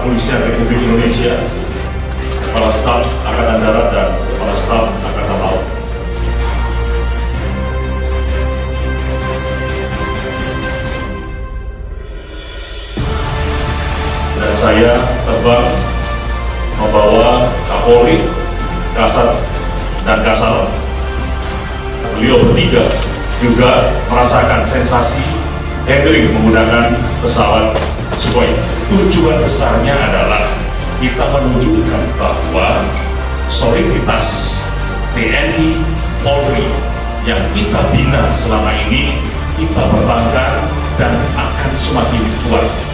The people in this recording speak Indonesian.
Kepolisian Republik Indonesia, Kepala Staf Angkatan Darat dan Kepala Staf Angkatan Laut. Dan saya terbang membawa Kapolri, Kasat, dan Kasal. Beliau bertiga juga merasakan sensasi handling menggunakan pesawat Sukhoi. Tujuan besarnya adalah kita menunjukkan bahwa soliditas TNI Polri yang kita bina selama ini kita pertahankan dan akan semakin kuat.